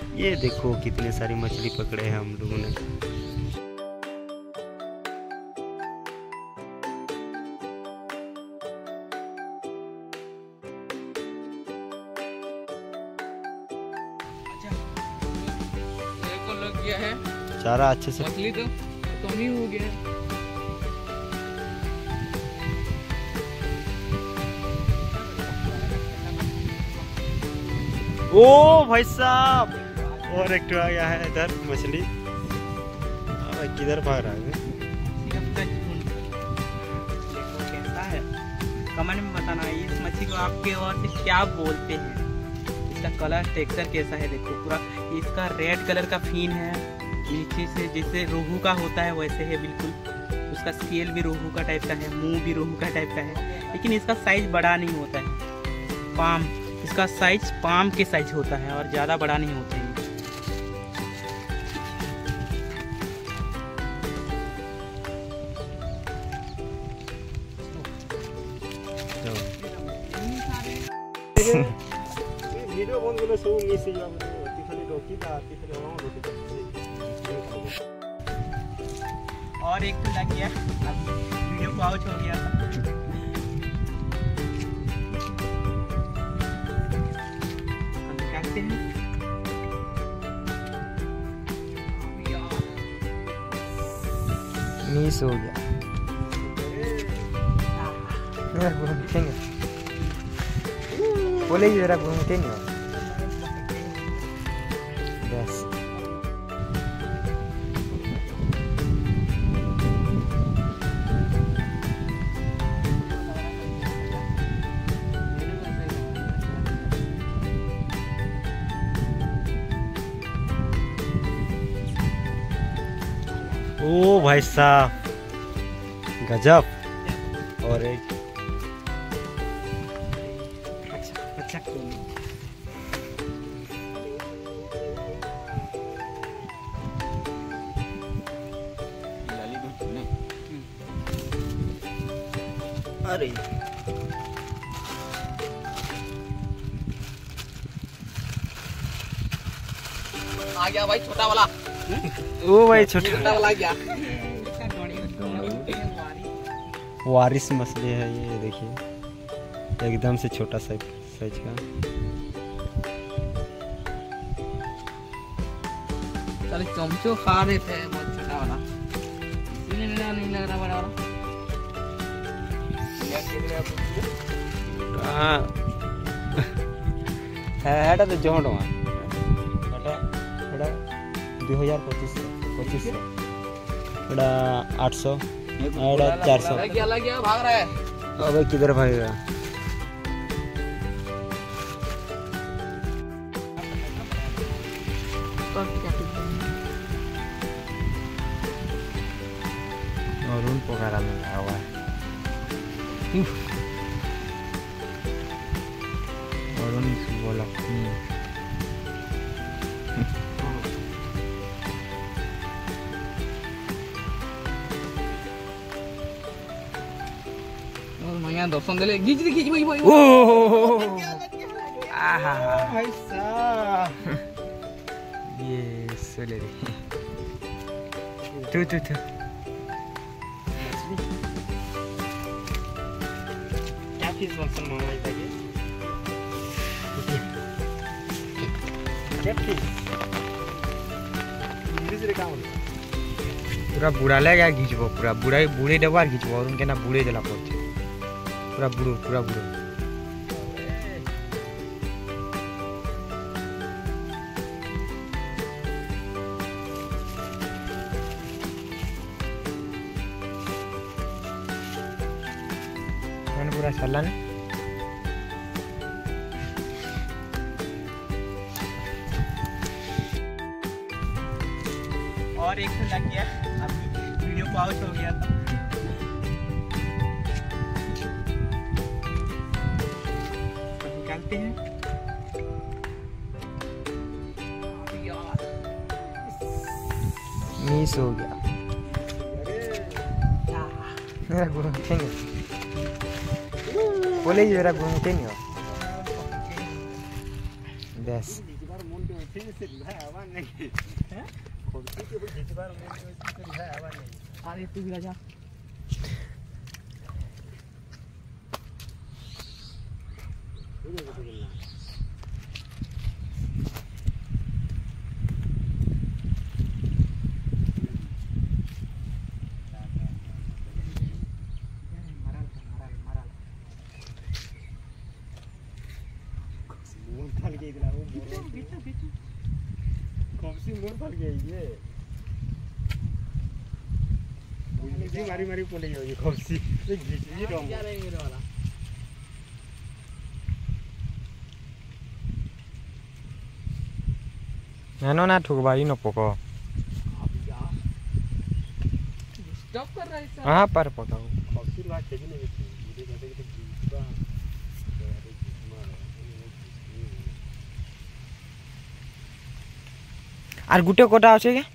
ये देखो कितने सारी मछली पकड़े हैं हम लोगों ने। लग गया है चारा अच्छे से, मछली तो कम ही हो गया है। ओ भाई साहब, और एक आ गया है इधर मछली। किधर भाग रहा है? देखो कैसा है, कमेंट में बताना इस मछली को आपके ओर से क्या बोलते हैं। इसका कलर टेक्सचर कैसा है देखो, पूरा इसका रेड कलर का फिन है, नीचे से जैसे रोहू का होता है वैसे है बिल्कुल। उसका स्केल भी रोहू का टाइप का है, मुंह भी रोहू का टाइप का है, लेकिन इसका साइज बड़ा नहीं होता है। पाम, इसका साइज पाम के साइज होता है और ज़्यादा बड़ा नहीं होता है। वीडियो बंद करले सब मिस हो जाबो, खाली रोकी दा और एक तो लग गया, अब वीडियो पाउच हो गया था। हम निकालते हैं। मिस हो गया। बोले जरा घूमते नहीं हो बस। ओ भाई साहब गजब। और एक अरे आ गया भाई छोटा वाला। ओ भाई छोटा वाला गया। वारिस मछली है ये, देखिए एकदम से छोटा साइज का। चल चमचो खा रहे थे बहुत छोटा वाला, इसलिए मेरा नहीं लग रहा बड़ा वाला। हेटा तो जो टका हेटा हेटा 2025 हेटा 800 हेटा 400। लग गया भाग रहा है। अबे किधर भागेगा? और उन पोखरा में लगा हुआ है। और उन बोला मैया दर्शन देले घिच भाई भाई। ओ आहा भाई साहब, ये सोले रे तू क्या फिश बंसन मंगाई था क्या फिश इंग्लिश रे काम पूरा बुड़ा लगा घिचबो, पूरा बुड़े डबा घिचबो और उनके ना बुड़े देला पड़े पूरा बुड़ो। मैंने पूरा चला ना। और एक तो लग गया, अभी वीडियो पाउच हो गया था। निकालते हैं। मिस हो गया। मेरा घूमते नहीं बोले जरा घूमते नहीं हो बस। खोपसी से रिहा आवा नहीं हैं खोपसी के भी घिचबार में से रिहा आवा नहीं। अरे तू भी राजा मारी मारी पड़े ये खोपसी घिचली रहो क्या रे मेरे वाला नानो ना ठुकबाई न पको स्टॉप कर रहा है सर हां पर पकाओ खोपसी बात ठीक नहीं है मुझे कहते कि घिचबा আর গুটে কোটা আছে কে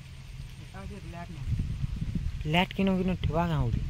ল্যাট কিনো কিনো ঠিবা গাও রে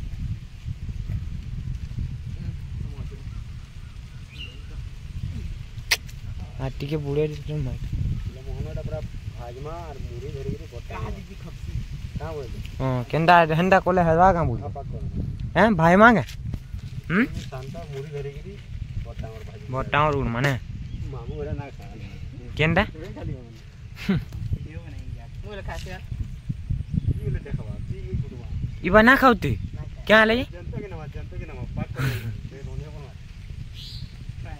আর টিকে বুড়ে দিছ মাই মোহনটা পুরা ভাজমা আর মুড়ি ধরে গিয়ে বটা দিদি খপসি কা বলে কেন্দা হেন্দা কোলে হেবা গাও বুড় হ্যাঁ ভাই মাঙ্গে শান্তা মুড়ি ধরে গিয়ে বটা আর ভাজি বটা আর উড় মানে মামু ওরা না খা কেন্দা খালি ये नहीं यार मुझे खाते यार ये ले देखवा ये गुडवा इबा ना खाउती क्या ले जनता के नाम पाक कर दे रोने को फाइन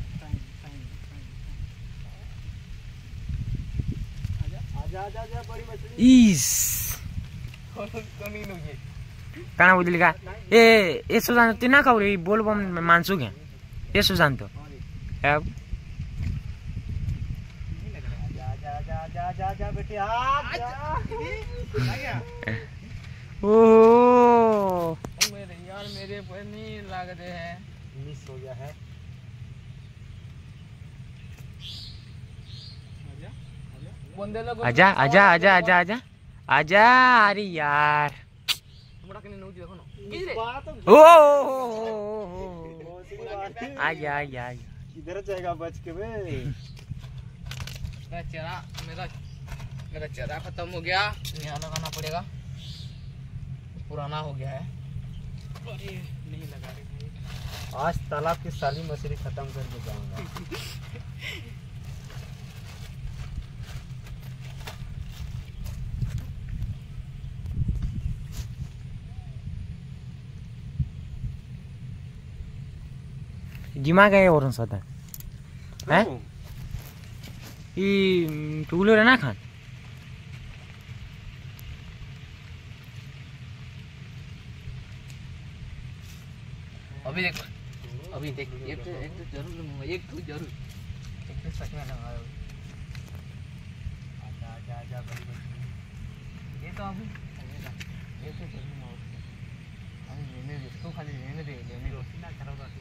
आजा आजा आजा बड़ी मछली इस कमी नु ये काना बुझली का ए सुजान ती ना खाऊ रे बोल बम मानसु के ए सुजान तो अब जा बेटे आ गया ओ मेरे यार मेरे पर नहीं लग रहे हैं मिस हो गया है बंदे लोग आजा आजा आजा आजा आजा आजा अरे यार हमरा के नौजी देखो ना की रे ओ आजा आजा किधर जाएगा बच के बे मेरा चेहरा खत्म हो गया नया लगाना पड़ेगा पुराना हो गया है अरे नहीं लगा रहे भाई आज तालाब की सारी मछली खत्म करके जाऊंगा जिमा गए और सदा हैं ई टूलो रे ना खान अभी देख एक तो जरूर लूंगा एक तो जरूर एक तो सच में लगाओ आजा आजा आजा बड़ी मछली ये तो अभी ये तो जरूर ना अभी लेने दे तो खाली लेने दे रोटी ना करो रोटी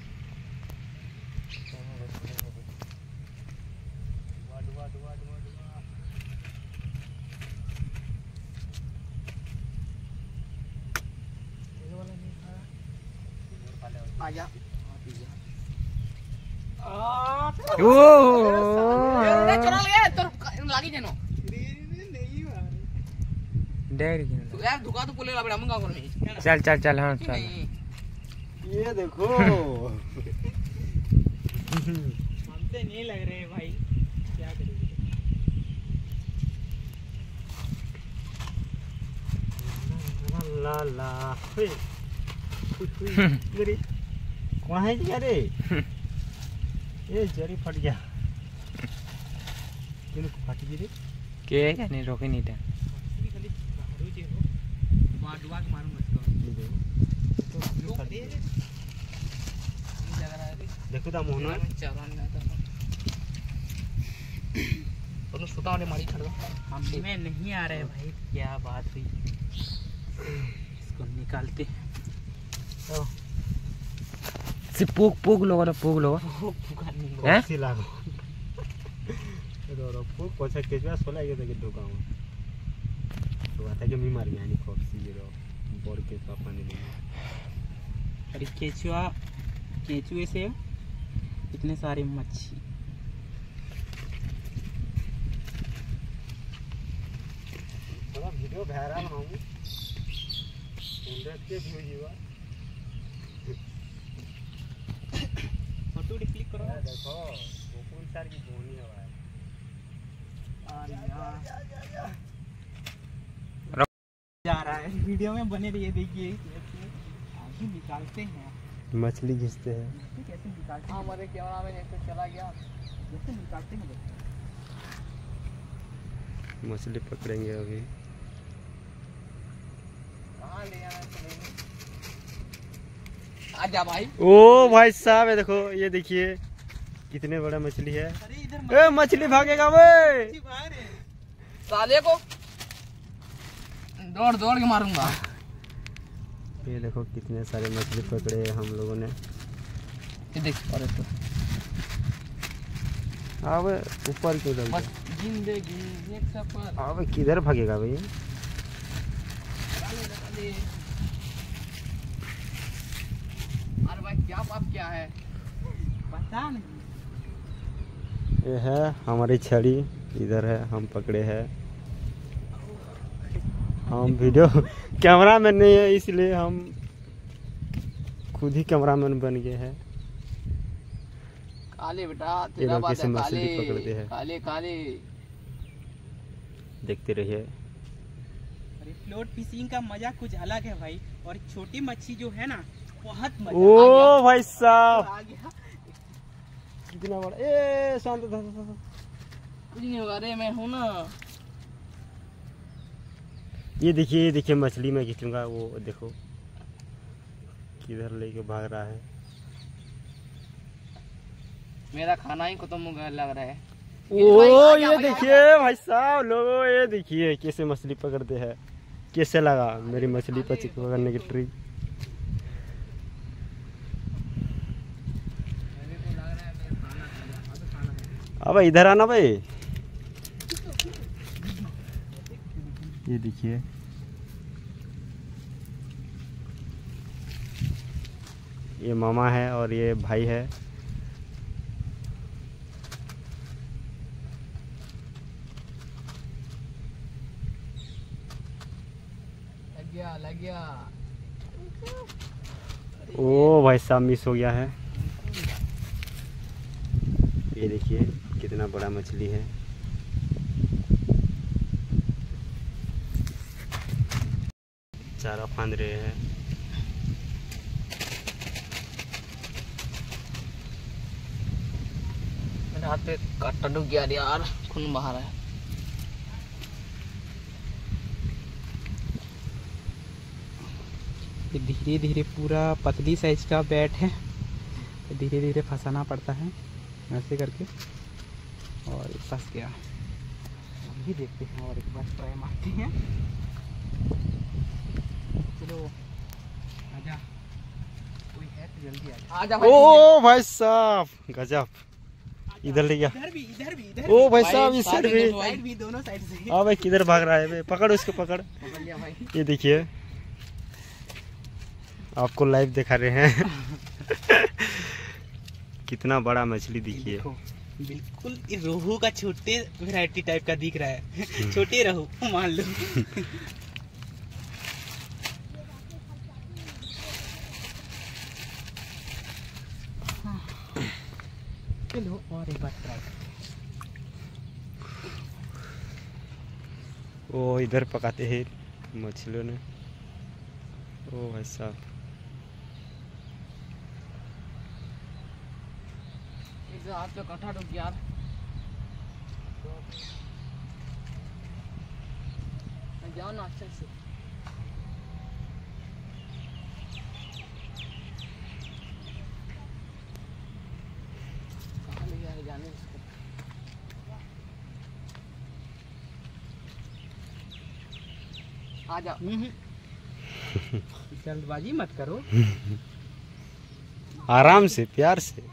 दुआ दुआ दुआ दुआ ये वाला नहीं खाया आजा ओ चला ले तो लागी जेनो डेरी तो यार धोखा तो बोले ला बेटा मंगा कर में चल चल चल हां चल ये देखो हमसे नहीं लग रहे भाई क्या करेंगे ला ला हुई मेरी कहाँ है क्या रे ये जरी फट गया क्यों फट गई रे के नहीं रोके नहीं था दुआ मारूंगा इसको देखो ता मोहन तो सुता वाले मारी खड़ा हम में नहीं आ रहे भाई क्या बात हुई इसको निकालते तो से पोक लोग हैं सी लागो रो पोक पछा केजवा सोला ये देखे ढोका हूं तो आता के मी मार गया नहीं खोपसी रो बोर के पापा ने अरे केचुए से इतने सारे मच्छी वीडियो वायरल हूँ 100 के व्यू जीवा फोटो क्लिक करो। देखो गोकुल सर की बोनी है भाई। अरे यार जा रहा है, वीडियो में बने रहिए। देखिए आगे निकालते हैं, मछली घिसते हैं। कैसे निकालते हैं, हमारे कैमरा में एक तो चला गया। कैसे निकालते हैं देखो। मछली पकड़ेंगे अभी। कहाँ ले आना चलेंगे। आजा भाई। ओ भाई साहब ये देखो, ये देखिए कितने बड़ा मछली है। अरे इधर ए मछली भागेगा वे। साले को दौड़ दौड़ के मारूंगा। ये देखो कितने सारे मछली पकड़े हैं हम लोगों ने। ये देख और तो अब ऊपर क्यों चल बस जिंदगी एक सफर। अब किधर भागेगा भैया। अरे भाई क्या पाप क्या है पता नहीं। ये है हमारी छड़ी, इधर है हम पकड़े हैं। हम वीडियो कैमरामैन नहीं है इसलिए हम खुद ही कैमरामैन बन गए हैं। काले बेटा ये तेरा लोग बात किसी है मछली काले पकड़ते हैं। काले काले। देखते रहिए। अरे फ्लोट फिशिंग का मजा कुछ अलग है भाई। और छोटी मच्छी जो है ना बहुत मजा ओ भाई साहब आ गया। कितना बड़ा। ए शांत था। कुछ नहीं होगा रे, मैं हूँ ना। ये देखिए मछली मैं खींचूंगा। वो देखो किधर लेके भाग रहा है। मेरा खाना ही खत्म हो गया लग रहा है। ओ ये देखिए भाई साहब लोगों, ये देखिए कैसे मछली पकड़ते हैं। कैसे लगा मेरी मछली पकड़ने की ट्रिक। अब इधर आना भाई। ये देखिए ये मामा है और ये भाई है। लग गया। ओ भाई साहब मिस हो गया है। ये देखिए कितना बड़ा मछली है। चारा फांद रहे हैं। मेरे हाथ पे कांटा डूब गया यार, खून बाहर है। ये धीरे धीरे पूरा पतली साइज का बैट है, तो धीरे धीरे फंसाना पड़ता है ऐसे करके। और ये फंस गया। अभी देखते हैं और एक बार ट्राई मारते हैं। चलो आजा, कोई है तो जल्दी आजा। आजा भाई। ओ भाई साहब गजब। इधर ले गया। इधर ओ भाई साहब भाई, इस साइड साइड भी। में साइड भी, दोनों साइड से। हाँ भाई किधर भाग रहा है बे? पकड़ उसको पकड़। पकड़ लिया भाई। ये देखिए आपको लाइव दिखा रहे हैं। कितना बड़ा मछली दिखिए। देखो, बिल्कुल ये रोहू का छोटे वैरायटी टाइप का दिख रहा है। छोटे रोहू मान लो। चलो और एक बार ट्राई। ओ इधर पकाते हैं मछलियों ने। ओ भाई साहब इधर हाथ पे कांटा डूब गया यार। जाओ ना अच्छे से। कहाँ ले गया है जाने इसको। आजा। जल्दबाजी मत करो। आराम से प्यार से।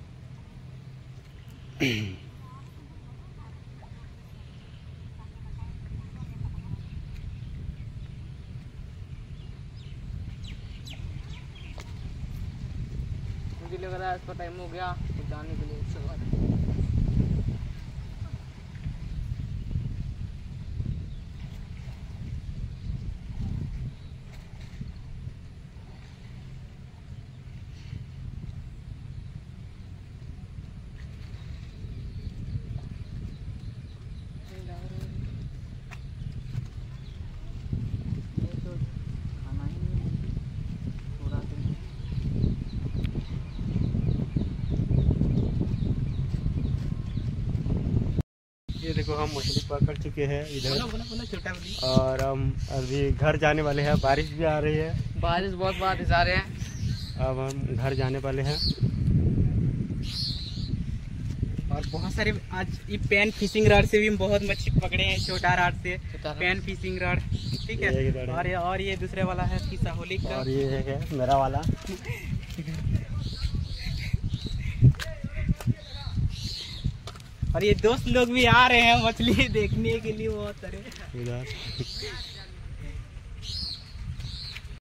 मुझे लग रहा है इसका टाइम हो गया तो जाने के लिए। ये देखो हम मछली पकड़ चुके हैं इधर, बोला छोटा बोली। और हम अभी घर जाने वाले हैं। बारिश भी आ रही है, बारिश बहुत बारिश आ रहे हैं। अब हम घर जाने वाले हैं। और बहुत सारे आज ये पेन फिशिंग रॉड से भी हम बहुत मछली पकड़े हैं, छोटा रॉड से, पेन फिशिंग रॉड, ठीक है। ये रॉड है। और ये दूसरे वाला है फिशाहोलिक का। और ये है मेरा वाला। और ये दोस्त लोग भी आ रहे हैं मछली देखने के लिए बहुत सारे। इधर